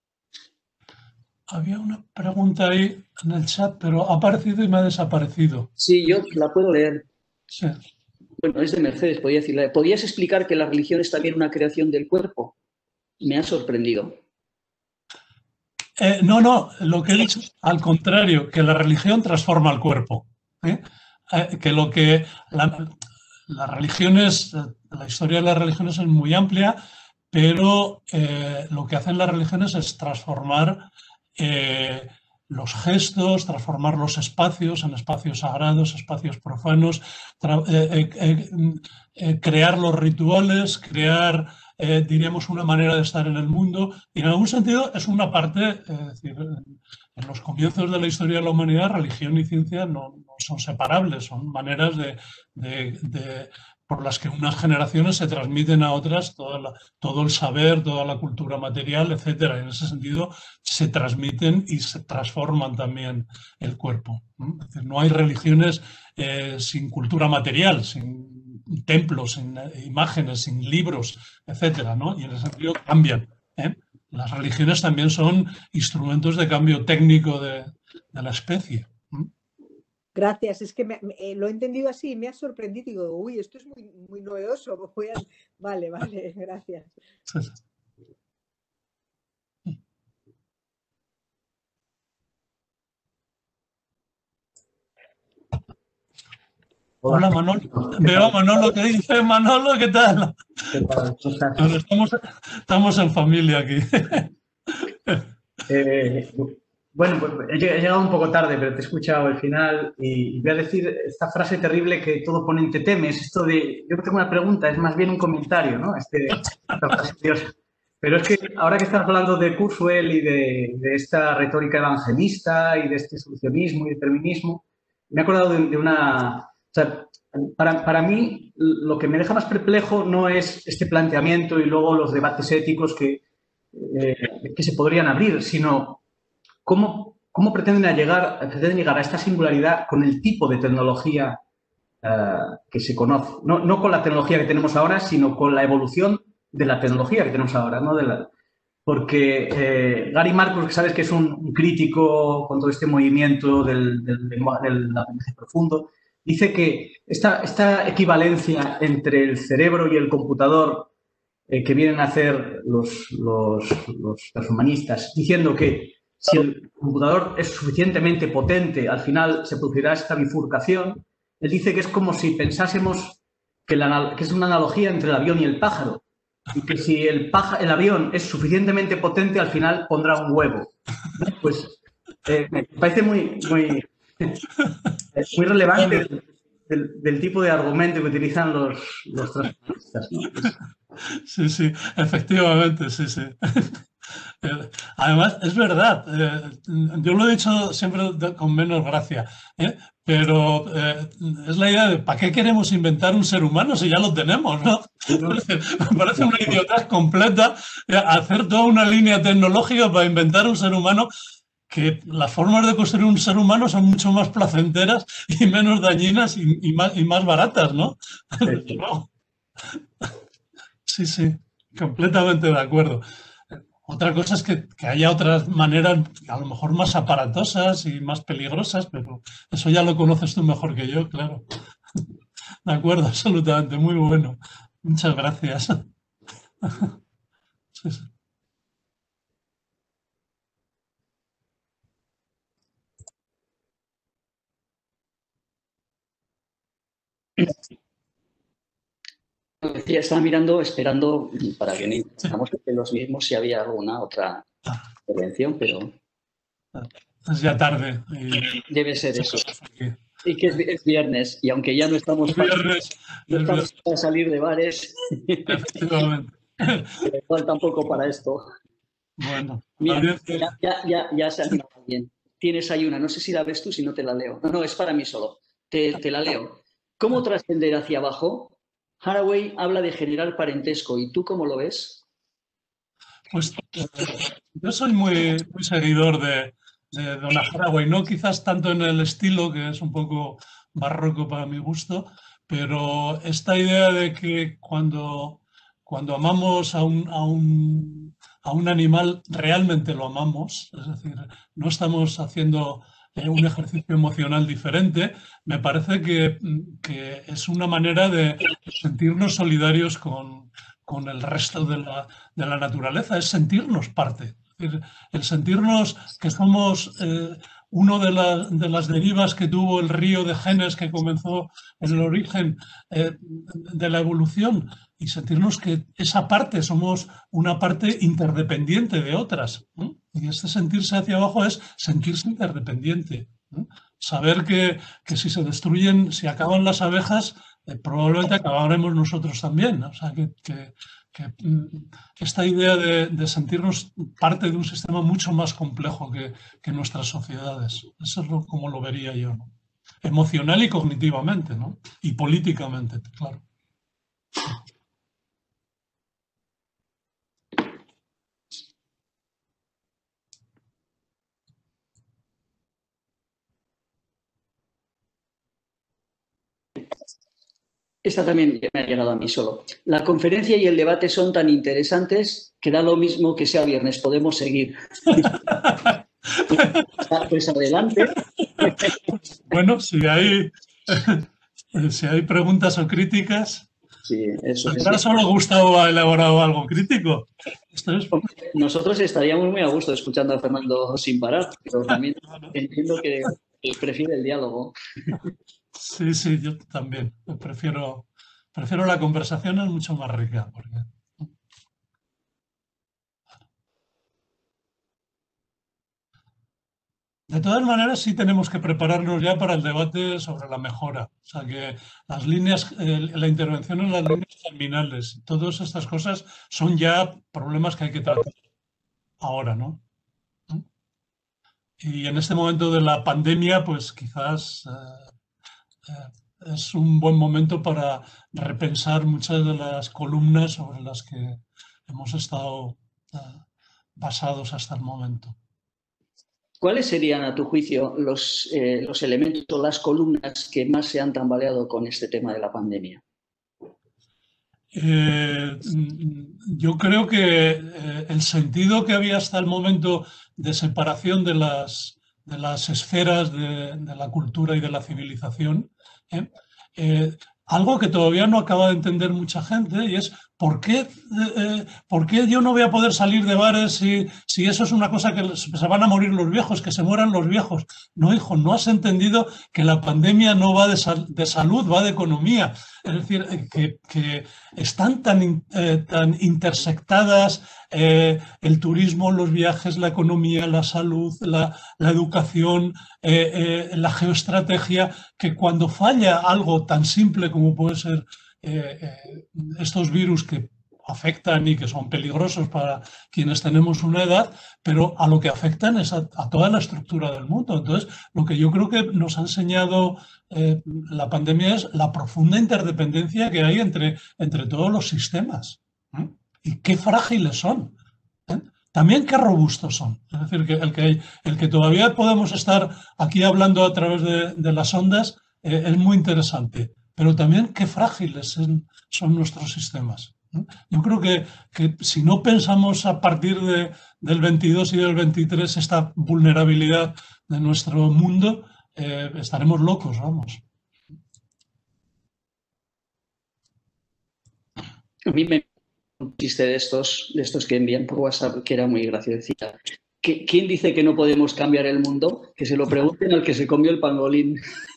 S2: Había una pregunta ahí en el chat, pero ha aparecido y me ha desaparecido.
S1: Sí, yo la puedo leer.
S2: Sí.
S1: Bueno, es de Mercedes, podría decirle. ¿Podrías explicar que la religión es también una creación del cuerpo? Me ha sorprendido.
S2: No, lo que he dicho, al contrario, que la religión transforma el cuerpo. Que lo que las religiones, la historia de las religiones es muy amplia, pero lo que hacen las religiones es transformar los gestos, transformar los espacios en espacios sagrados, espacios profanos, crear los rituales, crear, diríamos, una manera de estar en el mundo. Y en algún sentido es una parte, es decir, en los comienzos de la historia de la humanidad, religión y ciencia no son separables, son maneras por las que unas generaciones se transmiten a otras todo el saber, toda la cultura material, etc. En ese sentido, se transmiten y se transforman también el cuerpo. Es decir, no hay religiones sin cultura material, sin templos, sin imágenes, sin libros, etc., ¿no? Y en ese sentido cambian. Las religiones también son instrumentos de cambio técnico de la especie.
S4: Gracias, es que lo he entendido así y me ha sorprendido. Digo, uy, esto es muy novedoso. Vale, gracias.
S2: Hola, Manolo. Veo a Manolo, ¿qué dice Manolo? ¿Qué tal?
S5: ¿Qué tal?
S2: Estamos en familia aquí.
S5: Bueno, pues he llegado un poco tarde, pero te he escuchado al final y voy a decir esta frase terrible que todo ponente teme. Es esto de, yo tengo una pregunta, es más bien un comentario, ¿no? Pero es que ahora que estás hablando de Kurzweil y de esta retórica evangelista y de este solucionismo y determinismo, me he acordado de una... O sea, para mí, lo que me deja más perplejo no es este planteamiento y luego los debates éticos que se podrían abrir, sino cómo pretenden llegar a esta singularidad con el tipo de tecnología que se conoce. No con la tecnología que tenemos ahora, sino con la evolución de la tecnología que tenemos ahora, ¿no? Porque Gary Marcus, que sabes que es un crítico con todo este movimiento del aprendizaje profundo, dice que esta equivalencia entre el cerebro y el computador que vienen a hacer los transhumanistas, diciendo que si el computador es suficientemente potente, al final se producirá esta bifurcación. Él dice que es como si pensásemos que es una analogía entre el avión y el pájaro, y que si el avión es suficientemente potente, al final pondrá un huevo. Pues me parece muy Es muy relevante del tipo de argumento que utilizan los transhumanistas, ¿no?
S2: Sí, sí, efectivamente, sí, sí. Además, es verdad, yo lo he dicho siempre con menos gracia, ¿eh? Pero es la idea de ¿para qué queremos inventar un ser humano si ya lo tenemos, ¿no? Me parece una idiotez completa hacer toda una línea tecnológica para inventar un ser humano, que las formas de construir un ser humano son mucho más placenteras y menos dañinas y más baratas, ¿no? Sí, sí, completamente de acuerdo. Otra cosa es que haya otras maneras, a lo mejor más aparatosas y más peligrosas, pero eso ya lo conoces tú mejor que yo, claro. De acuerdo, absolutamente, muy bueno. Muchas gracias. Sí, sí.
S1: Decía, estaba mirando, esperando para que estamos los mismos si había alguna otra intervención, pero
S2: Es ya tarde.
S1: debe ser eso. Y que es viernes, y aunque ya no estamos, para salir de bares,
S2: efectivamente.
S1: falta un poco para esto.
S2: Bueno,
S1: mira, ya se ha animado bien. Tienes ahí una, no sé si la ves tú, si no te la leo. No, es para mí solo. Te la leo. ¿Cómo trascender hacia abajo? Haraway habla de generar parentesco, ¿y tú cómo lo ves?
S2: Pues yo soy muy seguidor de Donna Haraway, no quizás tanto en el estilo, que es un poco barroco para mi gusto, pero esta idea de que cuando amamos a un animal, realmente lo amamos, es decir, no estamos haciendo un ejercicio emocional diferente, me parece que es una manera de sentirnos solidarios con el resto de la naturaleza, es sentirnos parte. Es decir, el sentirnos que somos uno de las derivas que tuvo el río de genes que comenzó en el origen de la evolución, y sentirnos que esa parte somos una parte interdependiente de otras. ¿No? Y este sentirse hacia abajo es sentirse interdependiente. ¿No? Saber que si se destruyen, si acaban las abejas, probablemente acabaremos nosotros también. ¿No? O sea, que esta idea de sentirnos parte de un sistema mucho más complejo que nuestras sociedades. Eso es como lo vería yo, ¿no? Emocional y cognitivamente, ¿no? Y políticamente, claro.
S1: Esta también me ha llegado a mí solo. La conferencia y el debate son tan interesantes que da lo mismo que sea viernes. Podemos seguir. Pues adelante.
S2: Bueno, si hay preguntas o críticas.
S1: Sí, eso es.
S2: Ahora solo Gustavo ha elaborado algo crítico.
S1: Nosotros estaríamos muy a gusto escuchando a Fernando sin parar, pero también entiendo que prefiere el diálogo.
S2: Sí, sí, yo también. Prefiero la conversación, es mucho más rica. Porque... De todas maneras, sí tenemos que prepararnos ya para el debate sobre la mejora. O sea, que las líneas, la intervención en las líneas terminales, todas estas cosas son ya problemas que hay que tratar ahora, ¿no? Y en este momento de la pandemia, pues quizás es un buen momento para repensar muchas de las columnas sobre las que hemos estado basados hasta el momento.
S1: ¿Cuáles serían, a tu juicio, los elementos o las columnas que más se han tambaleado con este tema de la pandemia?
S2: Yo creo que el sentido que había hasta el momento de separación de las esferas de la cultura y de la civilización, algo que todavía no acaba de entender mucha gente, y es ¿por qué yo no voy a poder salir de bares si eso es una cosa que se van a morir los viejos, que se mueran los viejos? No, hijo, no has entendido que la pandemia no va de salud, va de economía. Es decir, que están tan intersectadas el turismo, los viajes, la economía, la salud, la educación, la geoestrategia, que cuando falla algo tan simple como puede ser estos virus que afectan y que son peligrosos para quienes tenemos una edad, pero a lo que afectan es a toda la estructura del mundo. Entonces, lo que yo creo que nos ha enseñado la pandemia es la profunda interdependencia que hay entre todos los sistemas. Y qué frágiles son. También qué robustos son. Es decir, que el que todavía podemos estar aquí hablando a través de las ondas es muy interesante. Pero también qué frágiles son nuestros sistemas. Yo creo que si no pensamos a partir del 22 y del 23 esta vulnerabilidad de nuestro mundo, estaremos locos, vamos.
S1: A mí me un chiste de estos que envían por WhatsApp que era muy gracioso. Decía, ¿quién dice que no podemos cambiar el mundo? Que se lo pregunten al que se comió el pangolín.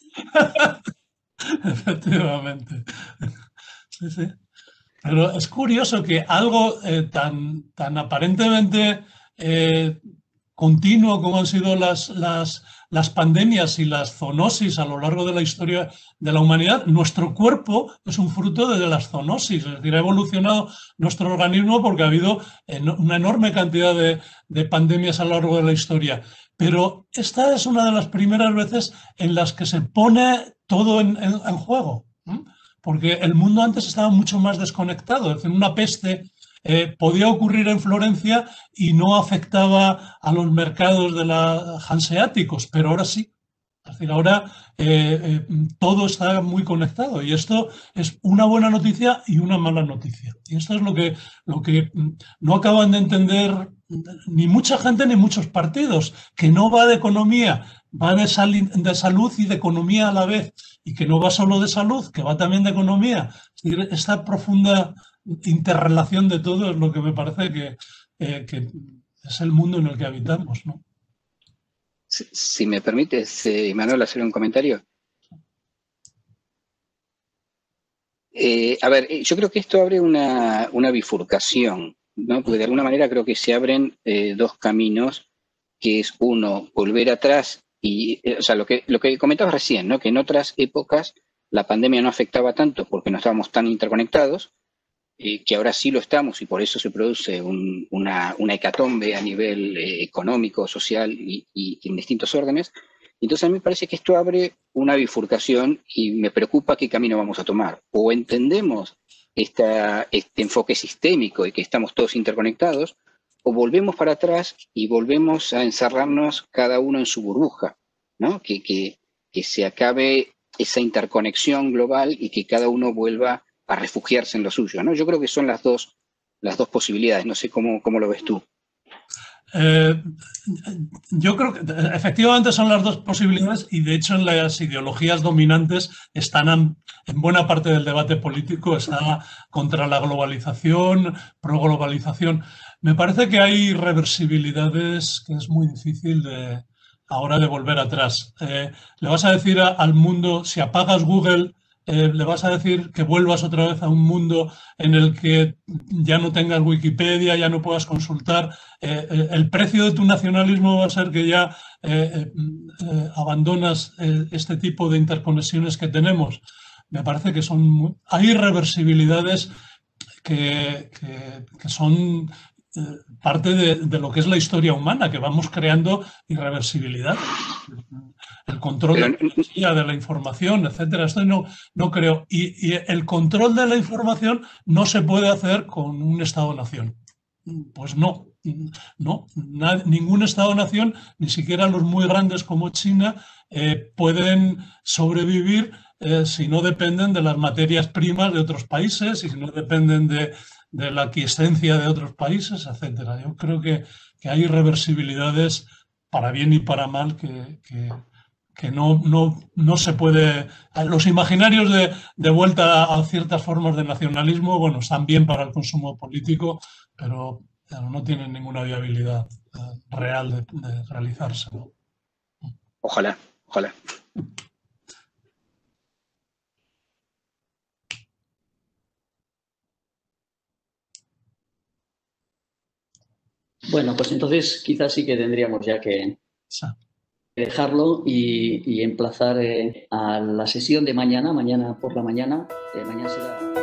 S2: Efectivamente. Sí, sí. Pero es curioso que algo tan aparentemente continuo como han sido las pandemias y las zoonosis a lo largo de la historia de la humanidad, nuestro cuerpo es un fruto de las zoonosis. Es decir, ha evolucionado nuestro organismo porque ha habido una enorme cantidad de pandemias a lo largo de la historia. Pero esta es una de las primeras veces en las que se pone todo en juego. Porque el mundo antes estaba mucho más desconectado. Es decir, una peste podía ocurrir en Florencia y no afectaba a los mercados hanseáticos, pero ahora sí. Es decir, ahora todo está muy conectado y esto es una buena noticia y una mala noticia. Y esto es lo que no acaban de entender ni mucha gente ni muchos partidos, que no va de economía, va de salud y de economía a la vez, y que no va solo de salud, que va también de economía. Es decir, esta profunda interrelación de todo es lo que me parece que es el mundo en el que habitamos, ¿no?
S3: Si me permites, Manuel, hacer un comentario. A ver, yo creo que esto abre una bifurcación, ¿no? Porque de alguna manera creo que se abren dos caminos, que es uno, volver atrás y, o sea, lo que comentabas recién, ¿no? Que en otras épocas la pandemia no afectaba tanto porque no estábamos tan interconectados, que ahora sí lo estamos y por eso se produce una hecatombe a nivel económico, social y en distintos órdenes. Entonces a mí me parece que esto abre una bifurcación y me preocupa qué camino vamos a tomar. O entendemos este enfoque sistémico y que estamos todos interconectados, o volvemos para atrás y volvemos a encerrarnos cada uno en su burbuja, ¿no? Que se acabe esa interconexión global y que cada uno vuelva a refugiarse en lo suyo, ¿no? Yo creo que son las dos posibilidades. No sé cómo lo ves tú.
S2: Yo creo que efectivamente son las dos posibilidades y de hecho en las ideologías dominantes están en buena parte del debate político, está contra la globalización, pro-globalización. Me parece que hay reversibilidades que es muy difícil ahora de volver atrás. Le vas a decir al mundo, si apagas Google, le vas a decir que vuelvas otra vez a un mundo en el que ya no tengas Wikipedia, ya no puedas consultar. El precio de tu nacionalismo va a ser que ya abandonas este tipo de interconexiones que tenemos. Me parece que hay irreversibilidades que son parte de lo que es la historia humana, que vamos creando irreversibilidad. El control de la información, etcétera. Esto no creo. Y el control de la información no se puede hacer con un Estado-nación. Pues no. Ningún Estado-nación, ni siquiera los muy grandes como China, pueden sobrevivir si no dependen de las materias primas de otros países y si no dependen de la aquiescencia de otros países, etcétera. Yo creo que hay irreversibilidades para bien y para mal que que no se puede... Los imaginarios de vuelta a ciertas formas de nacionalismo, bueno, están bien para el consumo político, pero no tienen ninguna viabilidad real de realizarse, ¿no?
S3: Ojalá, ojalá.
S1: Bueno, pues entonces quizás sí que tendríamos ya que dejarlo y emplazar a la sesión de mañana por la mañana. Mañana será...